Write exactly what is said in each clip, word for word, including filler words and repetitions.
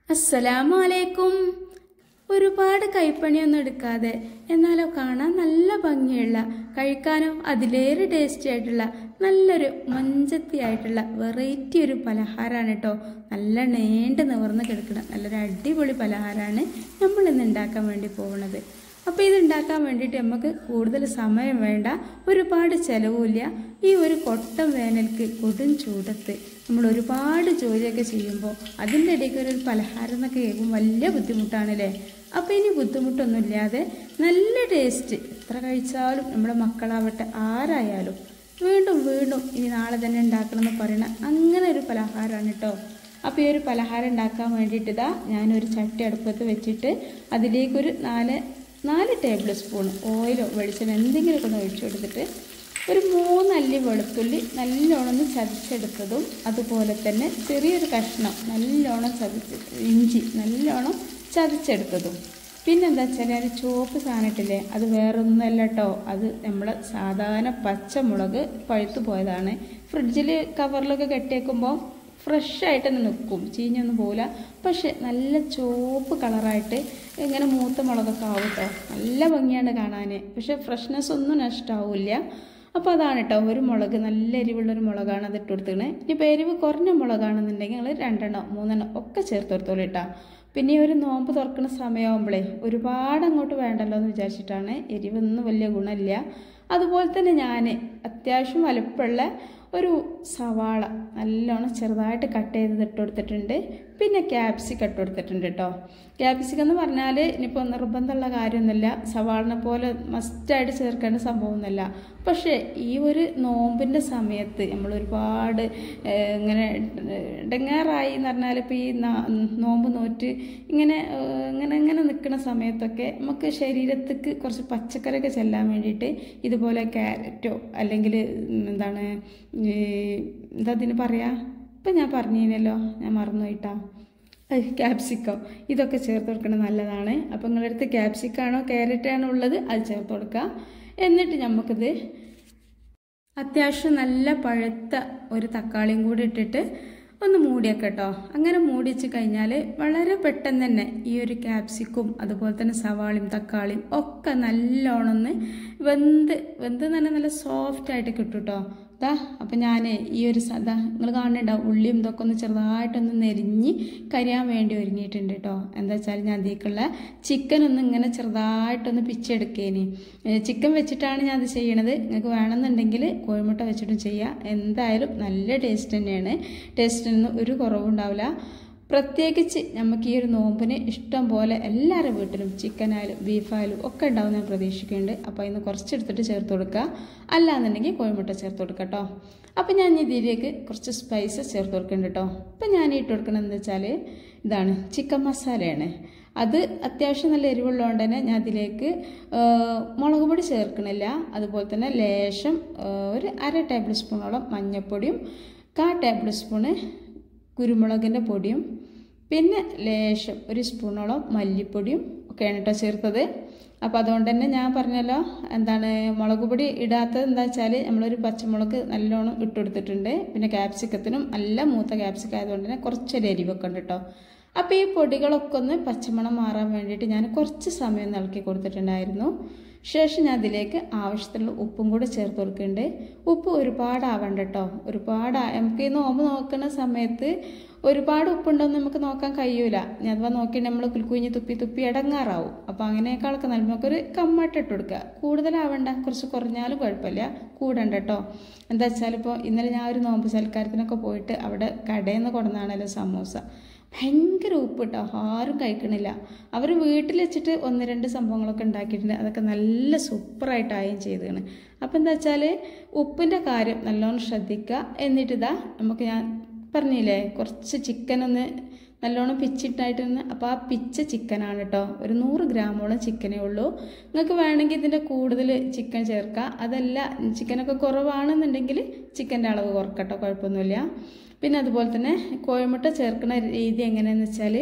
അസ്സലാമു അലൈക്കും. ഒരുപാട് കൈപ്പണിയൊന്നും എടുക്കാതെ എന്നാലോ കാണാൻ നല്ല ഭംഗിയുള്ള, കഴിക്കാനോ അതിലേറെ ടേസ്റ്റി ആയിട്ടുള്ള നല്ലൊരു മഞ്ചത്തി ആയിട്ടുള്ള വെറൈറ്റി ഒരു പലഹാരമാണ് കേട്ടോ. നല്ല നീണ്ട് നിവർന്ന് കിടക്കുന്ന നല്ലൊരു അടിപൊളി പലഹാരമാണ് നമ്മൾ ഇന്ന് ഉണ്ടാക്കാൻ വേണ്ടി പോകുന്നത്. അപ്പോൾ ഇത് ഉണ്ടാക്കാൻ വേണ്ടിയിട്ട് നമുക്ക് കൂടുതൽ സമയം വേണ്ട, ഒരുപാട് ചിലവുമില്ല. ഈ ഒരു കൊട്ടം വേനൽക്ക് കൊടും ചൂടത്ത് നമ്മൾ ഒരുപാട് ജോലിയൊക്കെ ചെയ്യുമ്പോൾ അതിൻ്റെ ഇടയ്ക്ക് ഒരു പലഹാരം എന്നൊക്കെ കേൾക്കുമ്പോൾ വലിയ ബുദ്ധിമുട്ടാണല്ലേ. അപ്പോൾ ഇനി ബുദ്ധിമുട്ടൊന്നുമില്ലാതെ നല്ല ടേസ്റ്റ്, എത്ര കഴിച്ചാലും നമ്മുടെ മക്കളാവട്ടെ ആരായാലും വീണ്ടും വീണ്ടും ഇനി നാളെ തന്നെ ഉണ്ടാക്കണമെന്ന് പറയണ അങ്ങനെ ഒരു പലഹാരമാണ് കേട്ടോ. അപ്പോൾ ഈ ഒരു പലഹാരം ഉണ്ടാക്കാൻ വേണ്ടിയിട്ട് ഇതാ ഞാനൊരു ചട്ടി അടുപ്പത്ത് വെച്ചിട്ട് അതിലേക്കൊരു നാല് നാല് ടേബിൾ സ്പൂൺ ഓയിലോ വെളിച്ചെണ്ണ എന്തെങ്കിലുമൊക്കെ ഒന്ന് ഒഴിച്ചു കൊടുത്തിട്ട് ഒരു മൂന്നല്ലി വെളുത്തുള്ളി നല്ലോണം ചതച്ചെടുത്തതും അതുപോലെ തന്നെ ചെറിയൊരു കഷ്ണം നല്ലോണം ചതച്ച് ഇഞ്ചി നല്ലോണം ചതച്ചെടുത്തതും പിന്നെന്താ വെച്ചാൽ ഞാൻ ചുവപ്പ് സാധനമിട്ടില്ലേ, അത് വേറൊന്നുമല്ല കേട്ടോ, അത് നമ്മളെ സാധാരണ പച്ചമുളക് പഴുത്തു പോയതാണ്. ഫ്രിഡ്ജിൽ കവറിലൊക്കെ കെട്ടിയേക്കുമ്പോൾ ഫ്രഷ് ആയിട്ട് തന്നെ നിൽക്കും, ചീഞ്ഞൊന്നും പോകില്ല. പക്ഷെ നല്ല ചുവപ്പ് കളറായിട്ട് ഇങ്ങനെ മൂത്ത മുളകൊക്കെ ആവും കേട്ടോ. നല്ല ഭംഗിയാണ് കാണാൻ, പക്ഷെ ഫ്രഷ്നെസ് ഒന്നും നഷ്ടമാവില്ല. അപ്പോൾ അതാണ് കേട്ടോ, ഒരു മുളക് നല്ല എരിവുള്ളൊരു മുളകാണ് അത് ഇട്ട് കൊടുത്തിട്ട്. ഇനിയിപ്പോൾ എരിവ് കുറഞ്ഞ മുളകാണെന്നുണ്ടെങ്കിൽ നിങ്ങൾ രണ്ടെണ്ണം മൂന്നെണ്ണം ഒക്കെ ചേർത്ത് കൊടുത്തോളൂ കേട്ടോ. പിന്നെ ഒരു നോമ്പ് തുറക്കുന്ന സമയമാകുമ്പോഴേ ഒരുപാട് അങ്ങോട്ട് വേണ്ടല്ലോ എന്ന് വിചാരിച്ചിട്ടാണ്, എരിവൊന്നും വലിയ ഗുണമില്ല. അതുപോലെ തന്നെ ഞാൻ അത്യാവശ്യം വലുപ്പമുള്ള ഒരു സവാള നല്ലോണം ചെറുതായിട്ട് കട്ട് ചെയ്ത് ഇട്ട് കൊടുത്തിട്ടുണ്ട്. പിന്നെ ക്യാപ്സിക്കം ഇട്ട് കൊടുത്തിട്ടുണ്ട് കേട്ടോ. ക്യാപ്സിക്കം എന്ന് പറഞ്ഞാൽ ഇനിയിപ്പോൾ നിർബന്ധമുള്ള കാര്യമൊന്നുമില്ല, സവാളിനെ പോലെ മസ്റ്റായിട്ട് ചേർക്കേണ്ട സംഭവമൊന്നുമല്ല. പക്ഷേ ഈ ഒരു നോമ്പിൻ്റെ സമയത്ത് നമ്മൾ ഒരുപാട് ഇങ്ങനെ ഇടങ്ങാറായി എന്ന് പറഞ്ഞാൽ ഇപ്പോൾ ഈ നോമ്പ് നോറ്റ് ഇങ്ങനെ ഇങ്ങനെ ഇങ്ങനെ നിൽക്കുന്ന സമയത്തൊക്കെ നമുക്ക് ശരീരത്തേക്ക് കുറച്ച് പച്ചക്കറിയൊക്കെ ചെല്ലാൻ വേണ്ടിയിട്ട് ഇതുപോലെ ക്യാരറ്റോ അല്ലെങ്കിൽ എന്താണ് എന്താ അതിന് പറയാ, ഇപ്പം ഞാൻ പറഞ്ഞില്ലല്ലോ, ഞാൻ മറന്നുപോയിട്ടാ, ക്യാപ്സിക്കം ഇതൊക്കെ ചേർത്ത് കൊടുക്കുന്നത് നല്ലതാണ്. അപ്പോൾ നിങ്ങളുടെ അടുത്ത് ക്യാപ്സിക്കാണോ ക്യാരറ്റാണോ ഉള്ളത് അത് ചേർത്ത് കൊടുക്കുക. എന്നിട്ട് നമുക്കിത് അത്യാവശ്യം നല്ല പഴുത്ത ഒരു തക്കാളിയും കൂടി ഇട്ടിട്ട് ഒന്ന് മൂടിയൊക്കെ കേട്ടോ. അങ്ങനെ മൂടി വെച്ച് കഴിഞ്ഞാൽ വളരെ പെട്ടെന്ന് തന്നെ ഈ ഒരു ക്യാപ്സിക്കും അതുപോലെ തന്നെ സവാളയും തക്കാളിയും ഒക്കെ നല്ലോണം ഒന്ന് വെന്ത് വെന്ത് തന്നെ നല്ല സോഫ്റ്റായിട്ട് കിട്ടും കേട്ടോ. ദാ അപ്പം ഞാൻ ഈ ഒരു സദാ നിങ്ങൾ കാണുന്നുണ്ടാവും ഉള്ളിയും ഇതൊക്കെ ഒന്ന് ചെറുതായിട്ടൊന്ന് നെരിഞ്ഞ് കരിയാൻ വേണ്ടി ഒരുങ്ങിയിട്ടുണ്ട് കേട്ടോ. എന്താ വെച്ചാൽ ഞാൻ അതിലേക്കുള്ള ചിക്കൻ ഒന്ന് ഇങ്ങനെ ചെറുതായിട്ടൊന്ന് പിച്ചെടുക്കേനി. ചിക്കൻ വെച്ചിട്ടാണ് ഞാൻ അത് ചെയ്യണത്. നിങ്ങൾക്ക് വേണമെന്നുണ്ടെങ്കിൽ കോഴിമുട്ട വെച്ചിട്ടും ചെയ്യാം, എന്തായാലും നല്ല ടേസ്റ്റ് തന്നെയാണ്. ടേസ്റ്റിനൊന്നും ഒരു കുറവുണ്ടാവില്ല. പ്രത്യേകിച്ച് നമുക്ക് ഈ ഒരു നോമ്പിന് ഇഷ്ടം പോലെ എല്ലാവരുടെ വീട്ടിലും ചിക്കനായാലും ബീഫായാലും ഒക്കെ ഉണ്ടാവും ഞാൻ പ്രതീക്ഷിക്കുന്നുണ്ട്. അപ്പോൾ അതിന് കുറച്ചെടുത്തിട്ട് ചേർത്ത് കൊടുക്കുക, അല്ലാന്നുണ്ടെങ്കിൽ കോഴിമുട്ട ചേർത്ത് കൊടുക്കുക കേട്ടോ. അപ്പോൾ ഞാൻ ഇതിലേക്ക് കുറച്ച് സ്പൈസസ് ചേർത്ത് കൊടുക്കുന്നുണ്ട് കേട്ടോ. അപ്പം ഞാൻ ഇട്ട് കൊടുക്കുന്നത് എന്താ വെച്ചാൽ ഇതാണ് ചിക്കൻ മസാലയാണ്. അത് അത്യാവശ്യം നല്ല എരിവുള്ളതുകൊണ്ട് തന്നെ ഞാൻ അതിലേക്ക് മുളക് പൊടി ചേർക്കണില്ല. അതുപോലെ തന്നെ ലേശം ഒരു അര ടേബിൾ സ്പൂണോളം മഞ്ഞൾപ്പൊടിയും കാ ടേബിൾ സ്പൂണ് കുരുമുളകിൻ്റെ പൊടിയും പിന്നെ ലേശം ഒരു സ്പൂണോളം മല്ലിപ്പൊടിയും ഒക്കെയാണ് കേട്ടോ ചേർത്തത്. അപ്പോൾ അതുകൊണ്ട് തന്നെ ഞാൻ പറഞ്ഞല്ലോ എന്താണ് മുളക് പൊടി ഇടാത്തത് എന്താ വെച്ചാൽ നമ്മളൊരു പച്ചമുളക് നല്ലോണം ഇട്ടെടുത്തിട്ടുണ്ട്. പിന്നെ ക്യാപ്സിക്കത്തിനും നല്ല മൂത്ത ക്യാപ്സിക്കം ആയതുകൊണ്ട് തന്നെ കുറച്ചൊരു എരിവൊക്കെ ഉണ്ട് കേട്ടോ. അപ്പോൾ ഈ പൊടികളൊക്കെ ഒന്ന് പച്ചമണം മാറാൻ വേണ്ടിയിട്ട് ഞാൻ കുറച്ച് സമയം ഇളക്കി കൊടുത്തിട്ടുണ്ടായിരുന്നു. ശേഷം ഞാൻ അതിലേക്ക് ആവശ്യത്തിനുള്ള ഉപ്പും കൂടെ ചേർത്ത് കൊടുക്കുന്നുണ്ട്. ഉപ്പ് ഒരുപാട് ആവണ്ട കേട്ടോ, ഒരുപാട് നമുക്ക് ഈ നോമ്പ് നോക്കുന്ന സമയത്ത് ഒരുപാട് ഉപ്പുണ്ടോയെന്ന് നമുക്ക് നോക്കാൻ കഴിയൂല. ഞാൻ അഥവാ നോക്കി നമ്മൾ കുലുക്കുഞ്ഞ് തുപ്പി തുപ്പി ഇടങ്ങാറാവും. അപ്പോൾ അങ്ങനെയൊക്കെ നല്ല നമുക്കൊരു കമ്മായിട്ട് ഇട്ട് കൊടുക്കുക. കൂടുതലാവണ്ട, കുറച്ച് കുറഞ്ഞാലും കുഴപ്പമില്ല, കൂടണ്ട കേട്ടോ. എന്താ വെച്ചാൽ ഇപ്പോൾ ഇന്നലെ ഞാൻ ഒരു നോമ്പ് സൽക്കാരത്തിനൊക്കെ പോയിട്ട് അവിടെ കടയിൽ നിന്ന് കൊണ്ടുവന്നാണല്ലോ സമൂസ, ഭയങ്കര ഉപ്പ് കേട്ടോ, ആരും കഴിക്കണില്ല. അവർ വീട്ടിൽ വെച്ചിട്ട് ഒന്ന് രണ്ട് സംഭവങ്ങളൊക്കെ ഉണ്ടാക്കിയിട്ടുണ്ട്, അതൊക്കെ നല്ല സൂപ്പറായിട്ടായും ചെയ്തതാണ്. അപ്പോൾ എന്താ വെച്ചാൽ ഉപ്പിൻ്റെ കാര്യം നല്ലോണം ശ്രദ്ധിക്കുക. എന്നിട്ടിതാ നമുക്ക് ഞാൻ പറഞ്ഞില്ലേ കുറച്ച് ചിക്കനൊന്ന് നല്ലോണം പിച്ചിട്ടായിട്ടൊന്ന്, അപ്പോൾ ആ പിച്ച ചിക്കനാണ് കേട്ടോ. ഒരു നൂറ് ഗ്രാമോളം ചിക്കനേ ഉള്ളൂ. നിങ്ങൾക്ക് വേണമെങ്കിൽ ഇതിൻ്റെ കൂടുതൽ ചിക്കൻ ചേർക്കാം, അതല്ല ചിക്കനൊക്കെ കുറവാണെന്നുണ്ടെങ്കിൽ ചിക്കൻ്റെ അളവ് കുറക്കട്ടോ, കുഴപ്പമൊന്നുമില്ല. പിന്നെ അതുപോലെ തന്നെ കോഴിമുട്ട ചേർക്കുന്ന രീതി എങ്ങനെയാണെന്ന് വെച്ചാൽ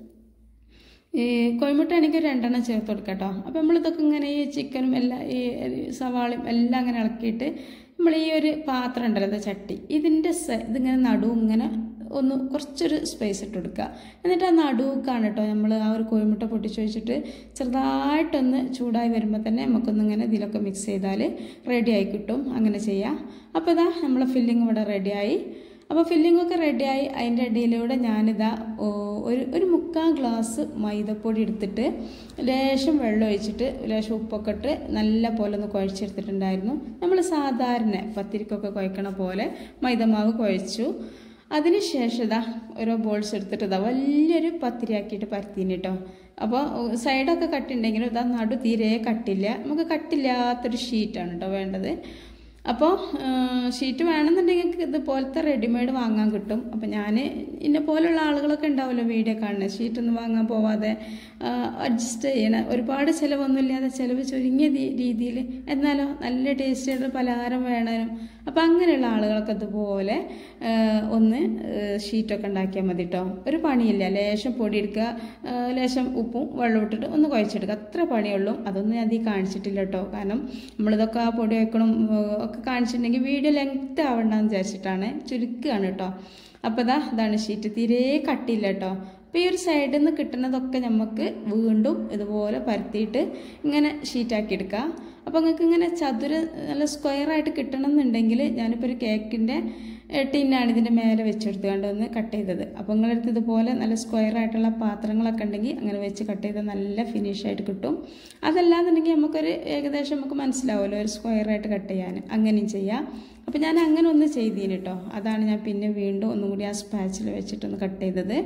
ഈ കോഴിമുട്ട ആണെങ്കിൽ രണ്ടെണ്ണം ചേർത്ത് കൊടുക്കാം കേട്ടോ. അപ്പോൾ നമ്മളിതൊക്കെ ഇങ്ങനെ ഈ ചിക്കനും എല്ലാം ഈ സവാളയും എല്ലാം അങ്ങനെ ഇളക്കിയിട്ട് നമ്മൾ ഈ ഒരു പാത്രം ഉണ്ടല്ലോ ചട്ടി, ഇതിൻ്റെ ഇതിങ്ങനെ നടുവും ഇങ്ങനെ ഒന്ന് കുറച്ചൊരു സ്പേസ് ഇട്ട് കൊടുക്കുക. എന്നിട്ട് ആ നടുക്കാണ് കേട്ടോ നമ്മൾ ആ ഒരു കോഴിമുട്ട പൊട്ടിച്ച് വെച്ചിട്ട് ചെറുതായിട്ടൊന്ന് ചൂടായി വരുമ്പോൾ തന്നെ നമുക്കൊന്നിങ്ങനെ ഇതിലൊക്കെ മിക്സ് ചെയ്താൽ റെഡി ആയി കിട്ടും. അങ്ങനെ ചെയ്യാം. അപ്പോൾ ഇതാ നമ്മളെ ഫില്ലിങ് ഇവിടെ റെഡിയായി. അപ്പോൾ ഫില്ലിങ്ങൊക്കെ റെഡിയായി. അതിൻ്റെ ഇടയിലൂടെ ഞാനിതാ ഒരു ഒരു മുക്കാൽ ഗ്ലാസ് മൈദപ്പൊടി എടുത്തിട്ട് ലേശം വെള്ളം ഒഴിച്ചിട്ട് ലേശം ഉപ്പൊക്കെ ഇട്ട് നല്ല പോലെ ഒന്ന് കുഴച്ചെടുത്തിട്ടുണ്ടായിരുന്നു. നമ്മൾ സാധാരണ പത്തിരിക്കൊക്കെ കുഴക്കണ പോലെ മൈദമാവ് കുഴച്ചു. അതിന് ശേഷം ഇതാ ഓരോ ബോൾസ് എടുത്തിട്ട് ഇതാ വലിയൊരു പത്തിരിയാക്കിയിട്ട് പരത്തിന് കേട്ടോ. അപ്പോൾ സൈഡൊക്കെ കട്ടുണ്ടെങ്കിലും ഇതാ നടു തീരെ കട്ടില്ല. നമുക്ക് കട്ടില്ലാത്തൊരു ഷീറ്റാണ് കേട്ടോ വേണ്ടത്. അപ്പോൾ ഷീറ്റ് വേണമെന്നുണ്ടെങ്കിൽ ഇതുപോലത്തെ റെഡിമെയ്ഡ് വാങ്ങാൻ കിട്ടും. അപ്പോൾ ഞാൻ ഇന്നെ പോലുള്ള ആളുകളൊക്കെ ഉണ്ടാവുമല്ലോ വീഡിയോ കാണുന്നത്, ഷീറ്റൊന്നും വാങ്ങാൻ പോവാതെ അഡ്ജസ്റ്റ് ചെയ്യണ, ഒരുപാട് ചിലവൊന്നുമില്ലാതെ ചിലവ് ചുരുങ്ങിയ രീതിയിൽ എന്നാലോ നല്ല ടേസ്റ്റിയുള്ള പലഹാരം വേണം. അപ്പോൾ അങ്ങനെയുള്ള ആളുകളൊക്കെ ഇതുപോലെ ഒന്ന് ഷീറ്റൊക്കെ ഉണ്ടാക്കിയാൽ മതി കേട്ടോ. ഒരു പണിയില്ല. ലേശം പൊടി എടുക്കുക, ലേശം ഉപ്പും വെള്ളം ഇട്ടിട്ട് ഒന്ന് കുഴച്ചെടുക്കുക, അത്ര പണിയുള്ളൂ. അതൊന്നും ഞാൻ അധികം കാണിച്ചിട്ടില്ല കേട്ടോ. കാരണം നമ്മളിതൊക്കെ ആ പൊടി വെക്കണം ഒക്കെ കാണിച്ചിട്ടുണ്ടെങ്കിൽ വീഡിയോ ലെങ്ത് ആവണ്ടെന്ന് വിചാരിച്ചിട്ടാണ്, ചുരുക്കുകയാണ് കേട്ടോ. അപ്പോൾ ഇതാ ഇതാണ് ഷീറ്റ്, തീരെ കട്ടിയില്ല കേട്ടോ. അപ്പോൾ ഈ ഒരു സൈഡിൽ നിന്ന് കിട്ടുന്നതൊക്കെ നമുക്ക് വീണ്ടും ഇതുപോലെ പരത്തിയിട്ട് ഇങ്ങനെ ഷീറ്റാക്കി എടുക്കാം. അപ്പോൾ നിങ്ങൾക്ക് ഇങ്ങനെ ചതുര നല്ല സ്ക്വയറായിട്ട് കിട്ടണം എന്നുണ്ടെങ്കിൽ ഞാനിപ്പോൾ ഒരു കേക്കിൻ്റെ ടിന്നാണ് ഇതിൻ്റെ മേലെ വെച്ചെടുത്തുകൊണ്ട് ഒന്ന് കട്ട് ചെയ്തത്. അപ്പോൾ നിങ്ങളടുത്ത് ഇതുപോലെ നല്ല സ്ക്വയറായിട്ടുള്ള പാത്രങ്ങളൊക്കെ ഉണ്ടെങ്കിൽ അങ്ങനെ വെച്ച് കട്ട് ചെയ്താൽ നല്ല ഫിനിഷായിട്ട് കിട്ടും. അതല്ലാന്നുണ്ടെങ്കിൽ നമുക്കൊരു ഏകദേശം നമുക്ക് മനസ്സിലാവുമല്ലോ ഒരു സ്ക്വയറായിട്ട് കട്ട് ചെയ്യാൻ, അങ്ങനെയും ചെയ്യാം. അപ്പോൾ ഞാൻ അങ്ങനെ ഒന്ന് ചെയ്തീന് കേട്ടോ. അതാണ് ഞാൻ പിന്നെ വീണ്ടും ഒന്നും കൂടി ആ സ്പാച്ചിൽ വെച്ചിട്ടൊന്ന് കട്ട് ചെയ്തത്.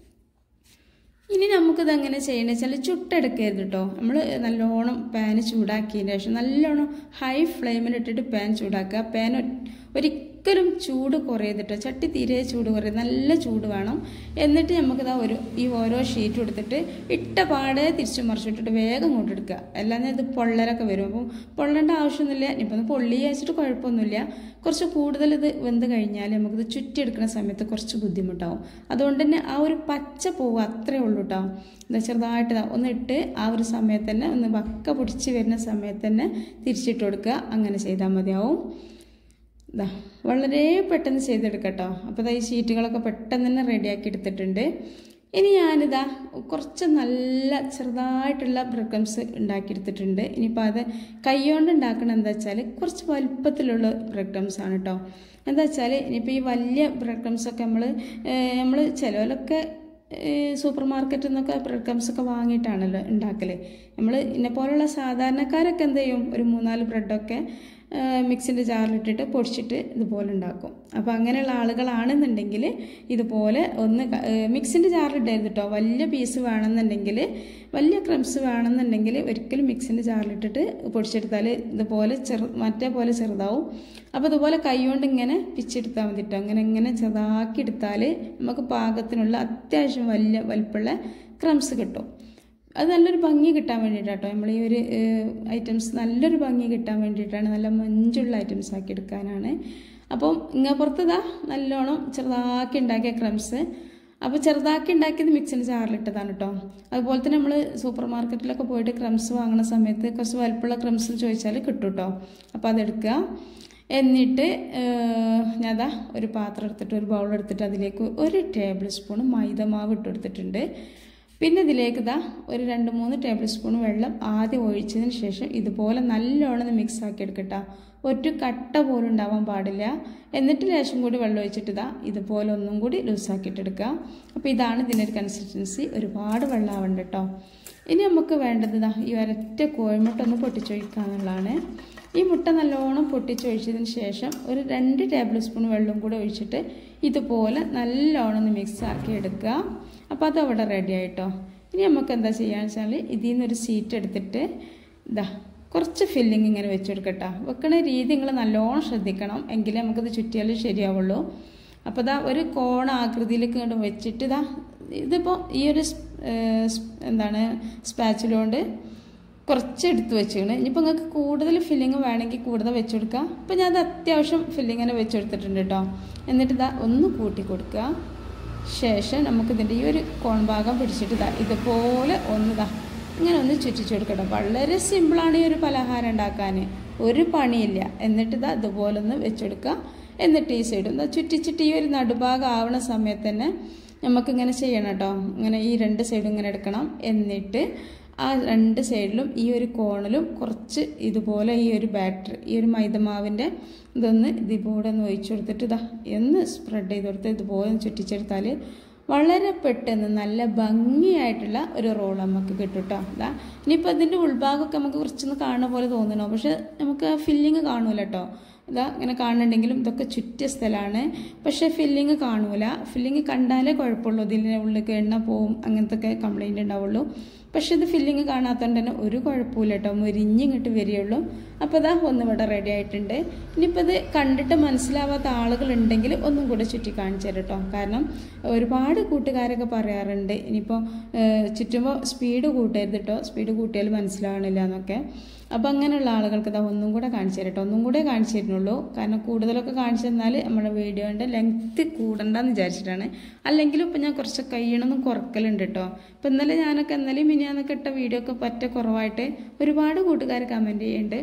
ഇനി നമുക്കിത് എങ്ങനെ ചെയ്യണമെന്ന് വെച്ചാൽ ചുട്ടെടുക്കരുത് കേട്ടോ. നമ്മൾ നല്ലോണം പാന് ചൂടാക്കിയതിന് ശേഷം നല്ലോണം ഹൈ ഫ്ലെയിമിലിട്ടിട്ട് പാൻ ചൂടാക്കുക. പാൻ ഒരിക്കലും ചൂട് കുറയരുത്, ചട്ടി തീരെ ചൂട് കുറയരുത്, നല്ല ചൂട് വേണം. എന്നിട്ട് നമുക്കിതാ ഒരു ഈ ഓരോ ഷീറ്റും എടുത്തിട്ട് ഇട്ട പാടെ തിരിച്ചു മറിച്ചിട്ടിട്ട് വേഗം കൊണ്ടെടുക്കുക. അല്ലാതെ ഇത് പൊള്ളലൊക്കെ വരും. അപ്പം പൊള്ളേണ്ട ആവശ്യമൊന്നുമില്ല. ഇപ്പം ഒന്ന് പൊള്ളി വെച്ചിട്ട് കുഴപ്പമൊന്നുമില്ല. കുറച്ച് കൂടുതൽ ഇത് വെന്ത് കഴിഞ്ഞാൽ നമുക്കിത് ചുറ്റിയെടുക്കുന്ന സമയത്ത് കുറച്ച് ബുദ്ധിമുട്ടാവും. അതുകൊണ്ട് തന്നെ ആ ഒരു പച്ച പൂവ് അത്രേ ഉള്ളൂ കേട്ടോ. എന്താ ചെറുതായിട്ട് ഒന്ന് ഇട്ട് ആ ഒരു സമയത്ത് തന്നെ ഒന്ന് വക്ക പൊടിച്ച് വരുന്ന സമയത്ത് തന്നെ തിരിച്ചിട്ട് കൊടുക്കുക. അങ്ങനെ ചെയ്താൽ മതിയാവും. ഇതാ വളരെ പെട്ടെന്ന് ചെയ്തെടുക്കട്ടോ. അപ്പോൾ ഇതാ ഈ ഷീറ്റുകളൊക്കെ പെട്ടെന്ന് തന്നെ റെഡിയാക്കി എടുത്തിട്ടുണ്ട്. ഇനി ഞാനിതാ കുറച്ച് നല്ല ചെറുതായിട്ടുള്ള ബ്രെഡ് ക്രംസ് ഉണ്ടാക്കിയെടുത്തിട്ടുണ്ട്. ഇനിയിപ്പോൾ അത് കൈകൊണ്ട് ഉണ്ടാക്കണം എന്താ വെച്ചാൽ കുറച്ച് വലുപ്പത്തിലുള്ള ബ്രെഡ് ക്രംസ് ആണ് കേട്ടോ. എന്താ വെച്ചാൽ ഇനിയിപ്പോൾ ഈ വലിയ ബ്രെഡ് ക്രംസൊക്കെ നമ്മൾ നമ്മൾ ചിലവിലൊക്കെ സൂപ്പർ മാർക്കറ്റിൽ നിന്നൊക്കെ ബ്രെഡ് ക്രംസൊക്കെ വാങ്ങിയിട്ടാണല്ലോ ഉണ്ടാക്കൽ. നമ്മൾ ഇന്നെ പോലുള്ള സാധാരണക്കാരൊക്കെ എന്ത് ചെയ്യും, ഒരു മൂന്നാല് ബ്രെഡൊക്കെ മിക്സിൻ്റെ ജാറിലിട്ടിട്ട് പൊടിച്ചിട്ട് ഇതുപോലെ ഉണ്ടാക്കും. അപ്പോൾ അങ്ങനെയുള്ള ആളുകളാണെന്നുണ്ടെങ്കിൽ ഇതുപോലെ ഒന്ന് മിക്സിൻ്റെ ജാറിലിട്ടായിരുന്നു കേട്ടോ. വലിയ പീസ് വേണമെന്നുണ്ടെങ്കിൽ, വലിയ ക്രംസ് വേണമെന്നുണ്ടെങ്കിൽ ഒരിക്കലും മിക്സിൻ്റെ ജാറിലിട്ടിട്ട് പൊടിച്ചെടുത്താൽ ഇതുപോലെ ചെറു മറ്റേ പോലെ ചെറുതാവും. അപ്പോൾ ഇതുപോലെ കൈ കൊണ്ട് ഇങ്ങനെ പിച്ചെടുത്താൽ മതി കേട്ടോ. അങ്ങനെ ഇങ്ങനെ ചെറുതാക്കി എടുത്താൽ നമുക്ക് പാകത്തിനുള്ള അത്യാവശ്യം വലിയ വലിപ്പമുള്ള ക്രംസ് കിട്ടും. അത് നല്ലൊരു ഭംഗി കിട്ടാൻ വേണ്ടിയിട്ടാട്ടോ. നമ്മൾ ഈ ഒരു ഐറ്റംസ് നല്ലൊരു ഭംഗി കിട്ടാൻ വേണ്ടിയിട്ടാണ്, നല്ല മഞ്ചുള്ള ഐറ്റംസ് ആക്കി എടുക്കാനാണ്. അപ്പം ഇങ്ങനെ പുറത്തതാ നല്ലോണം ചെറുതാക്കി ഉണ്ടാക്കിയ ക്രംസ്. അപ്പോൾ ചെറുതാക്കി ഉണ്ടാക്കിയത് മിക്സിൻ്റെ ജാറിലിട്ടതാണ് കേട്ടോ. അതുപോലെ തന്നെ നമ്മൾ സൂപ്പർ മാർക്കറ്റിലൊക്കെ പോയിട്ട് ക്രംസ് വാങ്ങുന്ന സമയത്ത് കുറച്ച് വലുപ്പമുള്ള ക്രംസ് ചോദിച്ചാൽ കിട്ടും കേട്ടോ. അപ്പോൾ അതെടുക്കുക. എന്നിട്ട് ഞാൻ അതാ ഒരു പാത്രം എടുത്തിട്ട് ഒരു ബൗൾ എടുത്തിട്ട് അതിലേക്ക് ഒരു ടേബിൾ സ്പൂൺ മൈദമാവ് ഇട്ട് കൊടുത്തിട്ടുണ്ട്. പിന്നെ ഇതിലേക്ക് ഇതാ ഒരു രണ്ട് മൂന്ന് ടേബിൾ സ്പൂൺ വെള്ളം ആദ്യം ഒഴിച്ചതിന് ശേഷം ഇതുപോലെ നല്ലോണം മിക്സ് ആക്കി എടുക്കട്ടോ. ഒറ്റ കട്ട പോലും ഉണ്ടാവാൻ പാടില്ല. എന്നിട്ട് ലേശം കൂടി വെള്ളം ഒഴിച്ചിട്ട് ഇതാ ഇതുപോലെ ഒന്നും കൂടി ലൂസാക്കിയിട്ട് എടുക്കുക. അപ്പോൾ ഇതാണ് ഇതിനൊരു കൺസിസ്റ്റൻസി. ഒരുപാട് വെള്ളം ആവണ്ട കേട്ടോ. ഇനി നമുക്ക് വേണ്ടത് ഇതാ ഈ ഒരൊറ്റ കോഴിമുട്ട ഒന്ന് പൊട്ടിച്ചൊഴിക്കുക എന്നുള്ളതാണ്. ഈ മുട്ട നല്ലോണം പൊട്ടിച്ചൊഴിച്ചതിന് ശേഷം ഒരു രണ്ട് ടേബിൾ സ്പൂൺ വെള്ളം കൂടെ ഒഴിച്ചിട്ട് ഇതുപോലെ നല്ലോണം ഒന്ന് മിക്സ് ആക്കി എടുക്കുക. അപ്പോൾ അതവിടെ റെഡി ആയിട്ടോ. ഇനി നമുക്ക് എന്താ ചെയ്യാന്ന് വെച്ചാൽ ഇതിൽ നിന്നൊരു സീറ്റ് എടുത്തിട്ട് ഇതാ കുറച്ച് ഫില്ലിങ് ഇങ്ങനെ വെച്ച് കൊടുക്കട്ടോ. വെക്കണ രീതി നിങ്ങൾ നല്ലോണം ശ്രദ്ധിക്കണം, എങ്കിലേ നമുക്കിത് ചുറ്റിയാലും ശരിയാവുള്ളൂ. അപ്പോൾ ഇതാ ഒരു കോണ ആകൃതിയിലേക്ക് ഇങ്ങോട്ട് വെച്ചിട്ട് ഇതാ ഇതിപ്പോൾ ഈ ഒരു എന്താണ് സ്പാച്ചിലുകൊണ്ട് കുറച്ച് എടുത്ത് വെച്ചിട്ടുണ്ട്. ഇനിയിപ്പോൾ നിങ്ങൾക്ക് കൂടുതൽ ഫില്ലിങ് വേണമെങ്കിൽ കൂടുതൽ വെച്ച് കൊടുക്കുക. അപ്പോൾ ഞാൻ അത് അത്യാവശ്യം ഫില്ലിങ്ങനെ വെച്ച് കൊടുത്തിട്ടുണ്ട് കേട്ടോ. എന്നിട്ട് ഇതാ ഒന്ന് കൂട്ടി കൊടുക്കുക. ശേഷം നമുക്കിതിൻ്റെ ഈ ഒരു കോൺ ഭാഗം പിടിച്ചിട്ട് ഇതാ ഇതുപോലെ ഒന്ന് ഇതാ ഇങ്ങനെ ഒന്ന് ചുറ്റിച്ചു കൊടുക്കണം. വളരെ സിമ്പിളാണ് ഈ ഒരു പലഹാരം ഉണ്ടാക്കാൻ, ഒരു പണിയില്ല. എന്നിട്ട് ഇതാ ഇതുപോലെ ഒന്ന് വെച്ചെടുക്കുക. എന്നിട്ട് ഈ സൈഡും എന്താ ചുറ്റിച്ചിട്ട് ഈ ഒരു നടുഭാഗം ആവണ സമയത്ത് തന്നെ നമുക്കിങ്ങനെ ചെയ്യണം കേട്ടോ. ഇങ്ങനെ ഈ രണ്ട് സൈഡും ഇങ്ങനെ എടുക്കണം. എന്നിട്ട് ആ രണ്ട് സൈഡിലും ഈ ഒരു കോണിലും കുറച്ച് ഇതുപോലെ ഈ ഒരു ബാറ്റർ ഈ ഒരു മൈദമാവിൻ്റെ ഇതൊന്ന് ഇതുപോലെ ഒന്ന് ഒഴിച്ചു കൊടുത്തിട്ട് ഇതാ എന്ന് സ്പ്രെഡ് ചെയ്ത് കൊടുത്ത് ഇതുപോലെ ചുറ്റിച്ചെടുത്താൽ വളരെ പെട്ടെന്ന് നല്ല ഭംഗിയായിട്ടുള്ള ഒരു റോൾ നമുക്ക് കിട്ടും കേട്ടോ. ഇതാ ഇനിയിപ്പോൾ അതിൻ്റെ ഉൾഭാഗമൊക്കെ നമുക്ക് കുറച്ചൊന്ന് കാണുന്ന പോലെ തോന്നണോ, പക്ഷെ നമുക്ക് ആ ഫില്ലിങ് കാണൂല കേട്ടോ. ഇതാ ഇങ്ങനെ കാണുന്നുണ്ടെങ്കിലും ഇതൊക്കെ ചുറ്റിയ സ്ഥലമാണ്, പക്ഷേ ഫില്ലിങ് കാണൂല. ഫില്ലിങ് കണ്ടാലേ കുഴപ്പമുള്ളൂ, ഇതിൻ്റെ ഉള്ളിലേക്ക് എണ്ണ പോവും അങ്ങനത്തെ ഒക്കെ കംപ്ലൈൻറ്റ് ഉണ്ടാവുള്ളൂ. പക്ഷെ ഇത് ഫില്ലിങ് കാണാത്തതുകൊണ്ട് തന്നെ ഒരു കുഴപ്പമില്ല കേട്ടോ, മുരിഞ്ഞിങ്ങോട്ട് വരികയുള്ളൂ. അപ്പോൾ ഇതാ ഒന്നിവിടെ റെഡി ആയിട്ടുണ്ട്. ഇനിയിപ്പോൾ ഇത് കണ്ടിട്ട് മനസ്സിലാവാത്ത ആളുകളുണ്ടെങ്കിൽ ഒന്നും കൂടെ ചുറ്റി കാണിച്ചു തരാം കേട്ടോ. കാരണം ഒരുപാട് കൂട്ടുകാരൊക്കെ പറയാറുണ്ട് ഇനിയിപ്പോൾ ചുറ്റുമ്പോൾ സ്പീഡ് കൂട്ടരുത് കേട്ടോ, സ്പീഡ് കൂട്ടിയാൽ മനസ്സിലാവണില്ല എന്നൊക്കെ. അപ്പോൾ അങ്ങനെയുള്ള ആളുകൾക്ക് ഇതാ ഒന്നും കൂടെ കാണിച്ചു തരാം കേട്ടോ. ഒന്നും കൂടെ കാണിച്ചു തരുന്നുള്ളൂ, കാരണം കൂടുതലൊക്കെ കാണിച്ചു തന്നാൽ നമ്മുടെ വീഡിയോൻ്റെ ലെങ്ത്ത് കൂടണ്ടെന്ന് വിചാരിച്ചിട്ടാണ്. അല്ലെങ്കിലും ഇപ്പം ഞാൻ കുറച്ച് കഴിയണമെന്ന് കുറക്കലുണ്ട് കേട്ടോ. ഇപ്പം ഇന്നലെ ഞാനൊക്കെ ഇന്നലെയും മിനിയാന്നൊക്കെ ഇട്ട വീഡിയോ ഒക്കെ പറ്റ കുറവായിട്ട് ഒരുപാട് കൂട്ടുകാർ കമൻറ്റ് ചെയ്യുന്നുണ്ട്.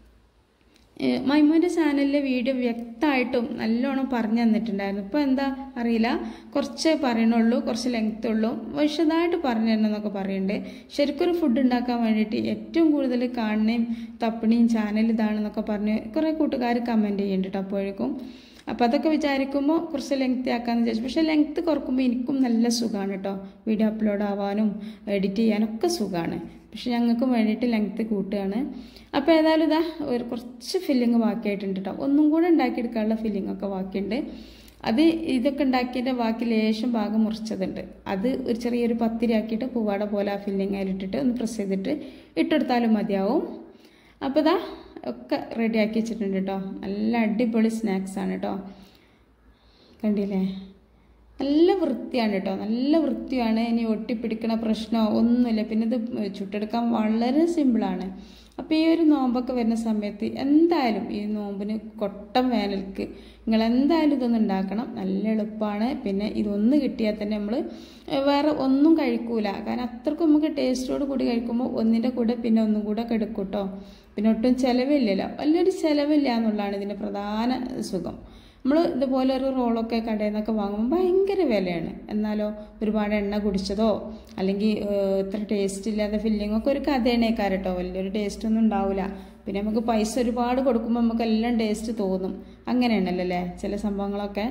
മൈമോൻ്റെ ചാനലിലെ വീഡിയോ വ്യക്തമായിട്ടും നല്ലോണം പറഞ്ഞു തന്നിട്ടുണ്ടായിരുന്നു. ഇപ്പോൾ എന്താ അറിയില്ല, കുറച്ചേ പറയണുള്ളൂ, കുറച്ച് ലെങ്ത് ഉള്ളൂ, വിശദമായിട്ട് പറഞ്ഞു തരണമെന്നൊക്കെ പറയുന്നുണ്ട്. ശരിക്കൊരു ഫുഡ് ഉണ്ടാക്കാൻ വേണ്ടിയിട്ട് ഏറ്റവും കൂടുതൽ കാണുന്നേയും തപ്പണിയും ചാനൽ ഇതാണെന്നൊക്കെ പറഞ്ഞ് കുറേ കൂട്ടുകാർ കമൻറ്റ് ചെയ്യുന്നുണ്ട് കേട്ടോ അപ്പോഴേക്കും. അപ്പോൾ അതൊക്കെ വിചാരിക്കുമ്പോൾ കുറച്ച് ലെങ്ത് ആക്കാമെന്ന് വിചാരിച്ചു. പക്ഷേ ലെങ്ത് കുറക്കുമ്പോൾ എനിക്കും നല്ല സുഖമാണ് കേട്ടോ, വീഡിയോ അപ്ലോഡ് ആവാനും എഡിറ്റ് ചെയ്യാനൊക്കെ സുഖമാണ്. പക്ഷെ ഞങ്ങൾക്കും വേണ്ടിയിട്ട് ലെങ്ത്ത് കൂട്ടുകയാണ്. അപ്പോൾ ഏതായാലും ഇതാ ഒരു കുറച്ച് ഫില്ലിങ് ബാക്കിയായിട്ടുണ്ട് കേട്ടോ. ഒന്നും കൂടെ ഉണ്ടാക്കിയെടുക്കാനുള്ള ഫില്ലിങ്ങൊക്കെ ബാക്കിയുണ്ട്. അത് ഇതൊക്കെ ഉണ്ടാക്കിയതിൻ്റെ ബാക്കി ലേശം ഭാഗം മുറിച്ചതുണ്ട്. അത് ഒരു ചെറിയൊരു പത്തിരി ആക്കിയിട്ട് പൂവാട പോലെ ആ ഫില്ലിങ് അതിലിട്ടിട്ട് ഒന്ന് പ്രസ് ചെയ്തിട്ട് ഇട്ടെടുത്താലും മതിയാവും. അപ്പോൾ ഇതാ ഒക്കെ റെഡിയാക്കി വെച്ചിട്ടുണ്ട് കേട്ടോ. നല്ല അടിപൊളി സ്നാക്സാണ് കേട്ടോ. കണ്ടില്ലേ, നല്ല വൃത്തിയാണ് കേട്ടോ, നല്ല വൃത്തിയാണ്. ഇനി ഒട്ടിപ്പിടിക്കണ പ്രശ്നമോ ഒന്നുമില്ല. പിന്നെ ഇത് ചുട്ടെടുക്കാൻ വളരെ സിമ്പിളാണ്. അപ്പോൾ ഈ ഒരു നോമ്പൊക്കെ വരുന്ന സമയത്ത് എന്തായാലും ഈ നോമ്പിന് കൊട്ടം വേനൽക്ക് നിങ്ങൾ എന്തായാലും ഇതൊന്നും ഉണ്ടാക്കണം. നല്ല എളുപ്പമാണ്. പിന്നെ ഇതൊന്ന് കിട്ടിയാൽ തന്നെ നമ്മൾ വേറെ ഒന്നും കഴിക്കൂല. കാരണം അത്രക്കും നമുക്ക് ടേസ്റ്റോട് കൂടി കഴിക്കുമ്പോൾ ഒന്നിൻ്റെ കൂടെ പിന്നെ ഒന്നും കൂടെ ഒക്കെ എടുക്കും കേട്ടോ. പിന്നെ ഒട്ടും ചിലവില്ലല്ലോ, വലിയൊരു ചിലവില്ല എന്നുള്ളതാണ് ഇതിൻ്റെ പ്രധാന സുഖം. നമ്മൾ ഇതുപോലെ ഒരു റോളൊക്കെ കടയിൽ നിന്നൊക്കെ വാങ്ങുമ്പോൾ ഭയങ്കര വിലയാണ്. എന്നാലോ ഒരുപാട് എണ്ണ കുടിച്ചതോ അല്ലെങ്കിൽ ഇത്ര ടേസ്റ്റ് ഇല്ലാതെ ഫില്ലിങ്ങൊക്കെ ഒരു കഥയണേക്കാരം കേട്ടോ, വലിയൊരു ടേസ്റ്റ് ഒന്നും ഉണ്ടാവില്ല. പിന്നെ നമുക്ക് പൈസ ഒരുപാട് കൊടുക്കുമ്പോൾ നമുക്ക് എല്ലാം ടേസ്റ്റ് തോന്നും. അങ്ങനെയാണല്ലോ അല്ലേ ചില സംഭവങ്ങളൊക്കെ.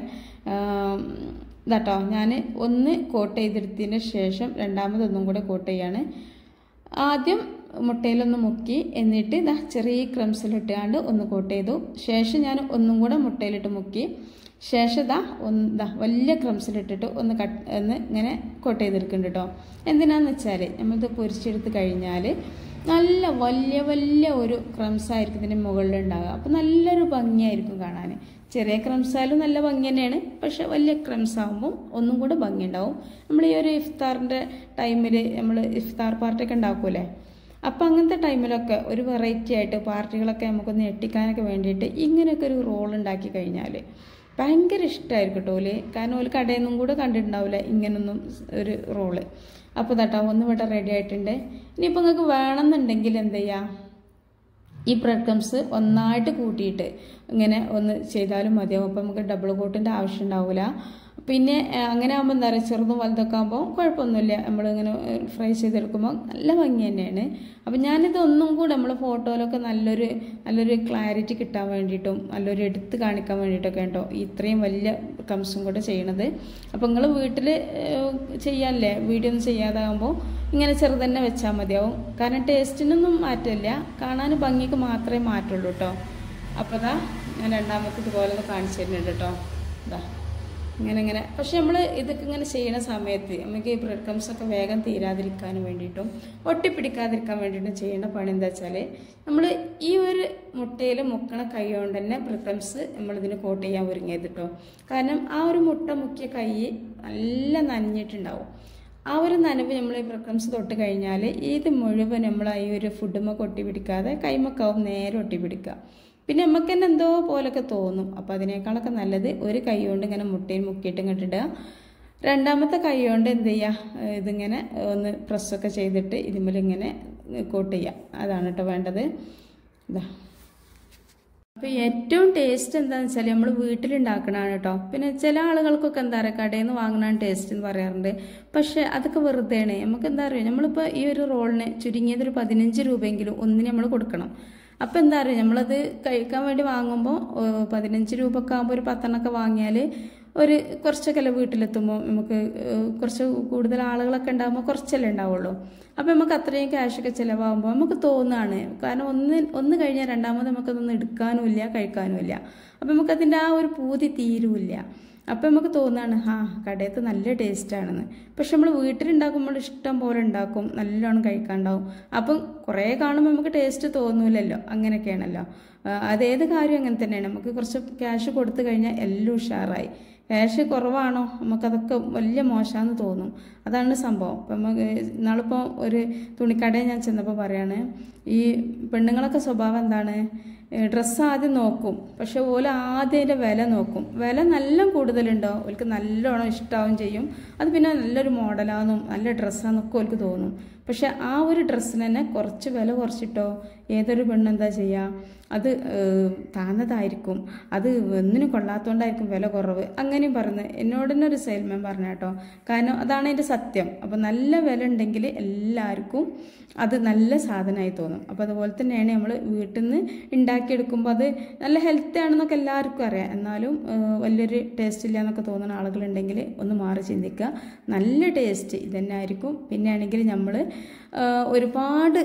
ഇതാട്ടോ ഞാൻ ഒന്ന് കോട്ട് ചെയ്തെടുത്തതിന് ശേഷം രണ്ടാമതൊന്നും കൂടെ കോട്ട് ചെയ്യാണ്. ആദ്യം മുട്ടയിലൊന്ന് മുക്കി, എന്നിട്ട് ഇതാ ചെറിയ ക്രംസിലിട്ടാണ്ട് ഒന്ന് കോട്ട് ചെയ്തു. ശേഷം ഞാൻ ഒന്നും കൂടെ മുട്ടയിലിട്ട് മുക്കി, ശേഷം ഇതാ ഒന്ന് ഇതാ വലിയ ക്രംസിലിട്ടിട്ട് ഒന്ന് കട്ട് ഒന്ന് ഇങ്ങനെ കോട്ട് ചെയ്തെടുക്കുന്നുണ്ട് കേട്ടോ. എന്തിനാന്ന് വെച്ചാൽ നമ്മളിത് പൊരിച്ചെടുത്ത് കഴിഞ്ഞാൽ നല്ല വലിയ വലിയ ഒരു ക്രംസായിരിക്കും ഇതിൻ്റെ മുകളിൽ ഉണ്ടാകുക. അപ്പോൾ നല്ലൊരു ഭംഗിയായിരിക്കും കാണാൻ. ചെറിയ ക്രംസായാലും നല്ല ഭംഗി തന്നെയാണ്, പക്ഷെ വലിയ ക്രംസ് ആകുമ്പോൾ ഒന്നും കൂടെ ഭംഗി ഉണ്ടാവും. നമ്മൾ ഈ ഒരു ഇഫ്താറിൻ്റെ ടൈമിൽ നമ്മൾ ഇഫ്താർ പാർട്ടിയൊക്കെ ഉണ്ടാക്കൂലേ, അപ്പോൾ അങ്ങനത്തെ ടൈമിലൊക്കെ ഒരു വെറൈറ്റി ആയിട്ട് പാർട്ടികളൊക്കെ നമുക്കൊന്ന് ഞെട്ടിക്കാനൊക്കെ വേണ്ടിയിട്ട് ഇങ്ങനെയൊക്കെ ഒരു റോൾ ഉണ്ടാക്കി കഴിഞ്ഞാൽ ഭയങ്കര ഇഷ്ടമായിരിക്കും കേട്ടോ ഓല്. കാരണം ഓല് കടയിൽ നിന്നും കൂടെ കണ്ടിട്ടുണ്ടാവില്ല ഇങ്ങനൊന്നും ഒരു റോള്. അപ്പോൾ തട്ടാ ഒന്ന് ഇവിടെ റെഡി ആയിട്ടുണ്ട്. ഇനിയിപ്പോൾ നിങ്ങൾക്ക് വേണമെന്നുണ്ടെങ്കിൽ എന്ത് ചെയ്യുക, ഈ ബ്രെഡ് ക്രംസ് ഒന്നായിട്ട് കൂട്ടിയിട്ട് ഇങ്ങനെ ഒന്ന് ചെയ്താലും മതിയാവും. അപ്പോൾ നമുക്ക് ഡബിൾ കോട്ടിൻ്റെ ആവശ്യം ഉണ്ടാവില്ല. പിന്നെ അങ്ങനെ ആകുമ്പോൾ എന്താ പറയുക, ചെറുതും വലുതൊക്കെ ആകുമ്പോൾ കുഴപ്പമൊന്നുമില്ല. നമ്മളിങ്ങനെ ഫ്രൈ ചെയ്തെടുക്കുമ്പോൾ നല്ല ഭംഗി തന്നെയാണ്. അപ്പം ഞാനിത് ഒന്നും കൂടെ നമ്മൾ ഫോട്ടോയിലൊക്കെ നല്ലൊരു നല്ലൊരു ക്ലാരിറ്റി കിട്ടാൻ വേണ്ടിയിട്ടും നല്ലൊരു എടുത്ത് കാണിക്കാൻ വേണ്ടിയിട്ടൊക്കെ കേട്ടോ ഇത്രയും വലിയ ക്രംസും കൂടെ ചെയ്യണത്. അപ്പോൾ നിങ്ങൾ വീട്ടിൽ ചെയ്യാല്ലേ, വീഡിയോ ഒന്നും ചെയ്യാതാകുമ്പോൾ ഇങ്ങനെ ചെറുതന്നെ വെച്ചാൽ മതിയാവും. കാരണം ടേസ്റ്റിനൊന്നും മാറ്റമില്ല, കാണാൻ ഭംഗിക്ക് മാത്രമേ മാറ്റുള്ളൂ കേട്ടോ. അപ്പോൾ ഇതാ ഞാൻ രണ്ടാമത്തെ ഇതുപോലെ ഒന്ന് കാണിച്ചു തരുന്നുണ്ട് കേട്ടോ. ഇതാ ഇങ്ങനെ ഇങ്ങനെ. പക്ഷെ നമ്മൾ ഇതൊക്കെ ഇങ്ങനെ ചെയ്യുന്ന സമയത്ത് നമുക്ക് ഈ ബ്രെഡ് ക്രംസൊക്കെ വേഗം തീരാതിരിക്കാൻ വേണ്ടിയിട്ടും ഒട്ടിപ്പിടിക്കാതിരിക്കാൻ വേണ്ടിയിട്ടും ചെയ്യേണ്ട പണി എന്താ വെച്ചാൽ, നമ്മൾ ഈ ഒരു മുട്ടയിൽ മുക്കണ കൈ കൊണ്ട് തന്നെ ബ്രെഡ് ക്രംസ് നമ്മളിതിന് കോട്ട് ചെയ്യാൻ ഒരുങ്ങിയത് കേട്ടോ. കാരണം ആ ഒരു മുട്ട മുക്കിയ കൈ നല്ല നനഞ്ഞിട്ടുണ്ടാവും. ആ ഒരു നനവ് നമ്മൾ ഈ ബ്രെഡ് ക്രംസ് തൊട്ട് കഴിഞ്ഞാൽ ഇത് മുഴുവൻ നമ്മൾ ഈ ഒരു ഫുഡുമൊക്കെ ഒട്ടി പിടിക്കാതെ കൈമക്കാവും നേരെ ഒട്ടി പിടിക്കുക. പിന്നെ നമുക്ക് തന്നെ എന്തോ പോലൊക്കെ തോന്നും. അപ്പോൾ അതിനേക്കാളൊക്കെ നല്ലത് ഒരു കൈ കൊണ്ട് ഇങ്ങനെ മുട്ടയിൽ മുക്കിയിട്ട് ഇങ്ങോട്ടിടുക. രണ്ടാമത്തെ കൈ കൊണ്ട് എന്ത് ചെയ്യുക, ഇതിങ്ങനെ ഒന്ന് പ്രസ്സൊക്കെ ചെയ്തിട്ട് ഇതിന്മേൽ ഇങ്ങനെ കോട്ട് ചെയ്യുക. അതാണ് കേട്ടോ വേണ്ടത്. ഇതാ അപ്പോൾ ഏറ്റവും ടേസ്റ്റ് എന്താണെന്ന് വെച്ചാൽ നമ്മൾ വീട്ടിലുണ്ടാക്കണതാണ് കേട്ടോ. പിന്നെ ചില ആളുകൾക്കൊക്കെ എന്താ പറയുക കടയിൽ നിന്ന് വാങ്ങണതാണ് ടേസ്റ്റ് എന്ന് പറയാറുണ്ട്. പക്ഷേ അതൊക്കെ വെറുതെയാണ്. നമുക്ക് എന്താ പറയുക, നമ്മളിപ്പോൾ ഈ ഒരു റോളിന് ചുരുങ്ങിയതൊരു പതിനഞ്ച് രൂപയെങ്കിലും ഒന്നിന് നമ്മൾ കൊടുക്കണം. അപ്പോൾ എന്താ പറയുക, നമ്മളത് കഴിക്കാൻ വേണ്ടി വാങ്ങുമ്പോൾ പതിനഞ്ച് രൂപ ഒക്കെ ആകുമ്പോൾ ഒരു പത്തെണ്ണമൊക്കെ വാങ്ങിയാൽ ഒരു കുറച്ചൊക്കെ അല്ലേ വീട്ടിലെത്തുമ്പോൾ നമുക്ക് കുറച്ച് കൂടുതൽ ആളുകളൊക്കെ ഉണ്ടാകുമ്പോൾ കുറച്ചല്ലേ ഉണ്ടാവുള്ളൂ. അപ്പോൾ നമുക്ക് അത്രയും ക്യാഷൊക്കെ ചിലവാകുമ്പോൾ നമുക്ക് തോന്നുകയാണ്. കാരണം ഒന്ന് ഒന്ന് കഴിഞ്ഞാൽ രണ്ടാമത് നമുക്കതൊന്നും എടുക്കാനുമില്ല കഴിക്കാനുമില്ല. അപ്പോൾ നമുക്കതിൻ്റെ ആ ഒരു പൂതി തീരുമില്ല. അപ്പം നമുക്ക് തോന്നുകയാണ് ആ കടയത്ത് നല്ല ടേസ്റ്റാണെന്ന്. പക്ഷെ നമ്മൾ വീട്ടിലുണ്ടാക്കുമ്പോൾ ഇഷ്ടം പോലെ ഉണ്ടാക്കും, നല്ലോണം കഴിക്കാനുണ്ടാവും. അപ്പം കുറേ കാണുമ്പോൾ നമുക്ക് ടേസ്റ്റ് തോന്നൂലല്ലോ. അങ്ങനെയൊക്കെയാണല്ലോ. അതേത് കാര്യം അങ്ങനെ തന്നെയാണ്. നമുക്ക് കുറച്ച് ക്യാഷ് കൊടുത്തു കഴിഞ്ഞാൽ എല്ലാം ഉഷാറായി. ക്യാഷ് കുറവാണോ നമുക്കതൊക്കെ വലിയ മോശമാണെന്ന് തോന്നും. അതാണ് സംഭവം. ഇപ്പം നമുക്ക് നാളിപ്പോൾ ഒരു തുണിക്കടയിൽ ഞാൻ ചെന്നപ്പോൾ പറയാണ്, ഈ പെണ്ണുങ്ങളൊക്കെ സ്വഭാവം എന്താണ്, ഡ്രസ്സ് ആദ്യം നോക്കും, പക്ഷെ ഓല ആദ്യം അതിൻ്റെ വില നോക്കും. വില നല്ല കൂടുതലുണ്ടോ ഓൾക്ക് നല്ലോണം ഇഷ്ടമാവും ചെയ്യും. അത് പിന്നെ നല്ലൊരു മോഡലാണെന്നും നല്ല ഡ്രസ്സാണെന്നൊക്കെ ഓൾക്ക് തോന്നും. പക്ഷെ ആ ഒരു ഡ്രസ്സിന് തന്നെ കുറച്ച് വില കുറച്ചിട്ടോ ഏതൊരു പെണ്ണെന്താ ചെയ്യുക, അത് താന്നതായിരിക്കും, അത് ഒന്നിനും കൊള്ളാത്തതുകൊണ്ടായിരിക്കും വില കുറവ്, അങ്ങനെയും പറയുന്നത് എന്നോട് തന്നെ ഒരു സെയിൽമാൻ പറഞ്ഞ കേട്ടോ. കാരണം അതാണ് അതിൻ്റെ സത്യം. അപ്പോൾ നല്ല വില ഉണ്ടെങ്കിൽ എല്ലാവർക്കും അത് നല്ല സാധനമായി തോന്നും. അപ്പോൾ അതുപോലെ തന്നെയാണ് നമ്മൾ വീട്ടിൽ നിന്ന് ഉണ്ടാക്കിയെടുക്കുമ്പോൾ അത് നല്ല ഹെൽത്തി ആണെന്നൊക്കെ എല്ലാവർക്കും അറിയാം. എന്നാലും വലിയൊരു ടേസ്റ്റ് ഇല്ല എന്നൊക്കെ തോന്നുന്ന ആളുകളുണ്ടെങ്കിൽ ഒന്ന് മാറി ചിന്തിക്കുക. നല്ല ടേസ്റ്റ് ഇതന്നെ ആയിരിക്കും. പിന്നെ ആണെങ്കിൽ നമ്മൾ ഒരുപാട്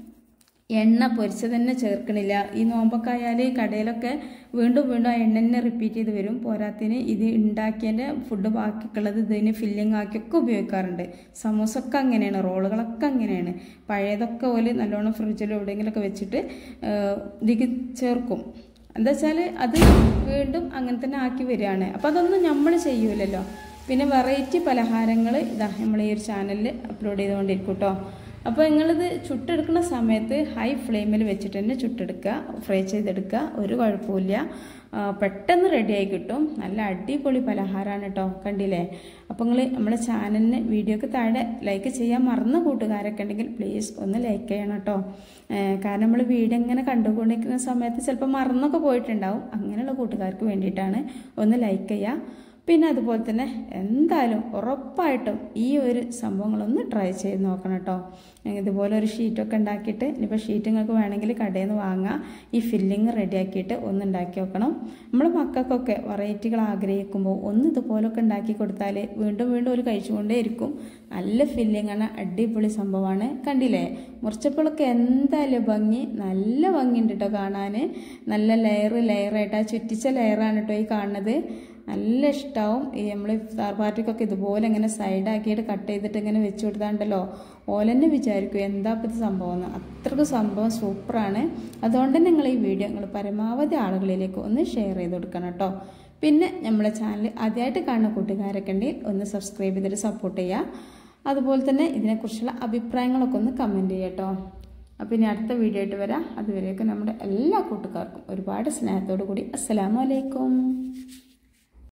എണ്ണ പൊരിച്ചത് തന്നെ ചേർക്കണില്ല. ഈ നോമ്പൊക്കെ ആയാൽ കടയിലൊക്കെ വീണ്ടും വീണ്ടും ആ എണ്ണ തന്നെ റിപ്പീറ്റ് ചെയ്ത് വരും. പോരാത്തിന് ഇത് ഉണ്ടാക്കിയതിൻ്റെ ഫുഡ് ബാക്കിയുള്ളത് ഇതിന് ഫില്ലിങ് ആക്കിയൊക്കെ ഉപയോഗിക്കാറുണ്ട്. സമൂസൊക്കെ അങ്ങനെയാണ്, റോളുകളൊക്കെ അങ്ങനെയാണ്. പഴയതൊക്കെ പോലെ നല്ലോണം ഫ്രിഡ്ജിൽ എവിടെയെങ്കിലുമൊക്കെ വെച്ചിട്ട് ഇതിക്ക് ചേർക്കും. എന്താ വെച്ചാൽ അത് വീണ്ടും അങ്ങനെ തന്നെ ആക്കി വരികയാണ്. അപ്പോൾ അതൊന്നും നമ്മൾ ചെയ്യൂലല്ലോ. പിന്നെ വെറൈറ്റി പലഹാരങ്ങൾ ഇതാ നമ്മൾ ഈ ഒരു ചാനലിൽ അപ്ലോഡ് ചെയ്തുകൊണ്ടിരിക്കും കേട്ടോ. അപ്പോൾ നിങ്ങളിത് ചുട്ടെടുക്കുന്ന സമയത്ത് ഹൈ ഫ്ലെയിമിൽ വെച്ചിട്ട് തന്നെ ചുട്ടെടുക്കുക, ഫ്രൈ ചെയ്തെടുക്കുക. ഒരു കുഴപ്പമില്ല, പെട്ടെന്ന് റെഡിയായി കിട്ടും. നല്ല അടിപൊളി പലഹാരമാണ് കേട്ടോ. കണ്ടില്ലേ? അപ്പോൾ നിങ്ങൾ നമ്മുടെ ചാനലിന് വീഡിയോക്ക് താഴെ ലൈക്ക് ചെയ്യാൻ മറന്ന കൂട്ടുകാരൊക്കെ ഉണ്ടെങ്കിൽ പ്ലീസ് ഒന്ന് ലൈക്ക് ചെയ്യണം കേട്ടോ. കാരണം നമ്മൾ വീഡിയോ ഇങ്ങനെ കണ്ടുകൊണ്ടിരിക്കുന്ന സമയത്ത് ചിലപ്പോൾ മറന്നൊക്കെ പോയിട്ടുണ്ടാവും. അങ്ങനെയുള്ള കൂട്ടുകാർക്ക് വേണ്ടിയിട്ടാണ്. ഒന്ന് ലൈക്ക് ചെയ്യുക. പിന്നെ അതുപോലെ തന്നെ എന്തായാലും ഉറപ്പായിട്ടും ഈ ഒരു സംഭവങ്ങളൊന്ന് ട്രൈ ചെയ്ത് നോക്കണം കേട്ടോ. ഇതുപോലെ ഒരു ഷീറ്റൊക്കെ ഉണ്ടാക്കിയിട്ട്, ഇനിയിപ്പോൾ ഷീറ്റ് നിങ്ങൾക്ക് വേണമെങ്കിൽ കടയിൽ നിന്ന് വാങ്ങാം. ഈ ഫില്ലിങ് റെഡിയാക്കിയിട്ട് ഒന്ന് ഉണ്ടാക്കി വെക്കണം. നമ്മൾ മക്കൾക്കൊക്കെ വെറൈറ്റികൾ ആഗ്രഹിക്കുമ്പോൾ ഒന്ന് ഇതുപോലൊക്കെ ഉണ്ടാക്കി കൊടുത്താൽ വീണ്ടും വീണ്ടും ഒരു കഴിച്ചുകൊണ്ടേ ഇരിക്കും. നല്ല ഫില്ലിങ്ങാണ്, അടിപൊളി സംഭവമാണ്. കണ്ടില്ലേ? മുറിച്ചപ്പോഴൊക്കെ എന്തായാലും ഭംഗി, നല്ല ഭംഗിയുണ്ട് കേട്ടോ കാണാൻ. നല്ല ലെയർ ലെയറായിട്ട് ആ ചുറ്റിച്ച ലെയറാണ് കേട്ടോ ഈ കാണുന്നത്. നല്ല ഇഷ്ടമാവും. ഈ നമ്മൾ ഇഫ്താർ പാർട്ടിക്കൊക്കെ ഇതുപോലെ ഇങ്ങനെ സൈഡാക്കിയിട്ട് കട്ട് ചെയ്തിട്ട് ഇങ്ങനെ വെച്ച് കൊടുത്താണ്ടല്ലോ ഓലെന്നെ വിചാരിക്കും എന്താ ഇപ്പം ഇത് സംഭവം എന്ന്. അത്രയ്ക്ക് സംഭവം സൂപ്പറാണ്. അതുകൊണ്ട് തന്നെ നിങ്ങൾ ഈ വീഡിയോ നിങ്ങൾ പരമാവധി ആളുകളിലേക്ക് ഒന്ന് ഷെയർ ചെയ്ത് കൊടുക്കണം കേട്ടോ. പിന്നെ നമ്മളെ ചാനൽ ആദ്യമായിട്ട് കാണുന്ന കൂട്ടുകാരൊക്കെ ഉണ്ടെങ്കിൽ ഒന്ന് സബ്സ്ക്രൈബ് ചെയ്തിട്ട് സപ്പോർട്ട് ചെയ്യുക. അതുപോലെ തന്നെ ഇതിനെക്കുറിച്ചുള്ള അഭിപ്രായങ്ങളൊക്കെ ഒന്ന് കമൻറ്റ് ചെയ്യുക കേട്ടോ. അപ്പോൾ ഇനി അടുത്ത വീഡിയോ ആയിട്ട് വരാം. അതുവരെയൊക്കെ നമ്മുടെ എല്ലാ കൂട്ടുകാർക്കും ഒരുപാട് സ്നേഹത്തോടു കൂടി അസ്സലാമു അലൈക്കും.